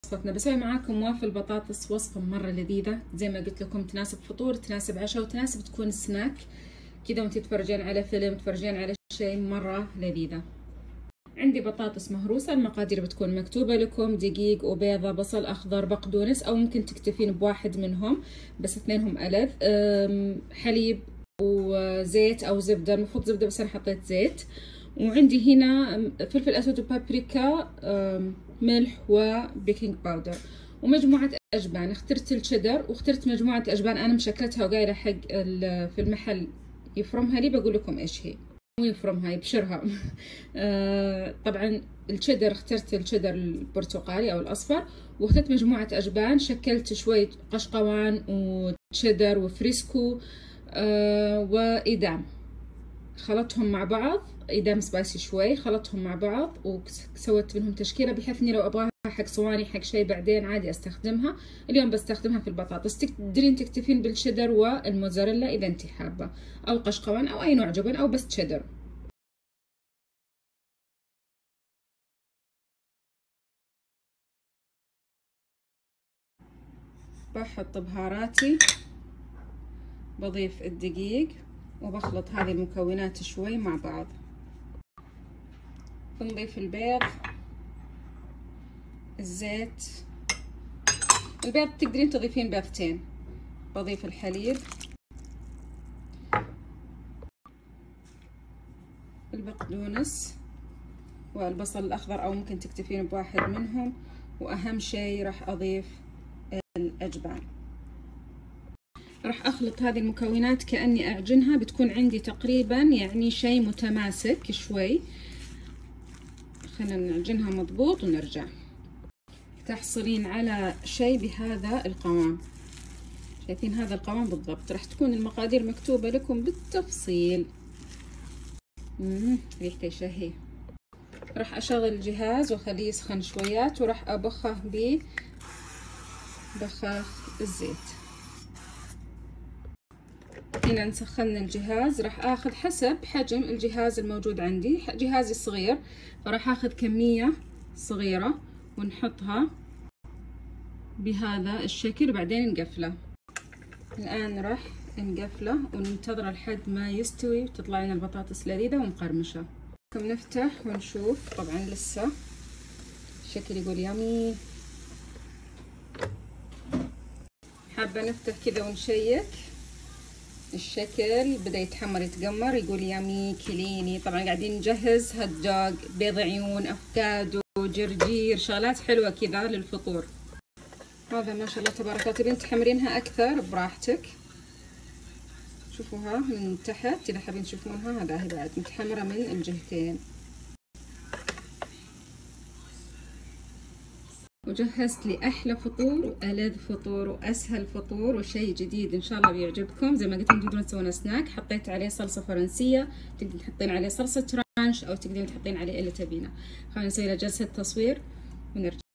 وصفتنا بسوي معاكم وافل بطاطس، وصفة مرة لذيذة زي ما قلت لكم، تناسب فطور، تناسب عشاء، وتناسب تكون سناك كذا وانتي تتفرجين على فيلم، تتفرجين على شيء مرة لذيذة. عندي بطاطس مهروسة، المقادير بتكون مكتوبة لكم: دقيق وبيضة، بصل أخضر، بقدونس، أو ممكن تكتفين بواحد منهم بس اثنينهم ألذ، حليب وزيت أو زبدة، المفروض زبدة بس أنا حطيت زيت. وعندي هنا فلفل أسود وبابريكا، ملح وبيكنج باودر، ومجموعة أجبان. اخترت الشيدر واخترت مجموعة أجبان أنا مشكلتها وقايلة حق في المحل يفرمها لي، بقول لكم إيش هي، مو يفرمها يبشرها. طبعا الشيدر اخترت الشيدر البرتقالي أو الأصفر، واخترت مجموعة أجبان، شكلت شوية قشقوان وشيدر وفريسكو وإيدام، خلطتهم مع بعض، إيدام سبايسي شوي، خلطتهم مع بعض وسويت منهم تشكيلة بحيث إني لو أبغاها حق صواني حق شيء بعدين عادي أستخدمها. اليوم بستخدمها في البطاطس. تقدرين تكتفين بالشيدر والموزاريلا إذا أنت حابة، أو قشقوان أو أي نوع جبن، أو بس شيدر. بحط بهاراتي، بضيف الدقيق وبخلط هذه المكونات شوي مع بعض. بنضيف البيض، الزيت، البيض تقدرين تضيفين بيضتين، بضيف الحليب، البقدونس والبصل الأخضر أو ممكن تكتفين بواحد منهم، وأهم شيء راح أضيف الأجبان. راح أخلط هذه المكونات كأني أعجنها، بتكون عندي تقريبا يعني شيء متماسك شوي. خلينا نعجنها مضبوط ونرجع. تحصلين على شيء بهذا القوام، شايفين هذا القوام بالضبط. راح تكون المقادير مكتوبة لكم بالتفصيل. ريحته يشهي. راح أشغل الجهاز وأخليه يسخن شويات، وراح أبخه ببخاخ الزيت. هنا نسخن الجهاز، راح اخذ حسب حجم الجهاز الموجود عندي، جهازي صغير فراح اخذ كمية صغيرة ونحطها بهذا الشكل وبعدين نقفله. الان راح نقفله وننتظر لحد ما يستوي وتطلع لنا البطاطس لذيذة ومقرمشة. نفتح ونشوف، طبعا لسه الشكل يقول يامي. حابة نفتح كذا ونشيك، الشكل بدأ يتحمر يتقمر، يقول يامي كليني. طبعا قاعدين نجهز هوت، بيض عيون، افوكادو، جرجير، شغلات حلوة كذا للفطور. هذا ما شاء الله تبارك الله. تبين تحمرينها اكثر براحتك، شوفوها من تحت اذا حابين تشوفونها. هذا هي بعد متحمرة من الجهتين. وجهزت لي احلى فطور والذ فطور واسهل فطور وشيء جديد ان شاء الله بيعجبكم. زي ما قلت لكم تقدرون تسوون سناك، حطيت عليه صلصه فرنسيه، تقدرين تحطين عليه صلصه رانش او تقدرين تحطين عليه اللي تبينه. خلينا نسوي له جلسه تصوير ونرجع.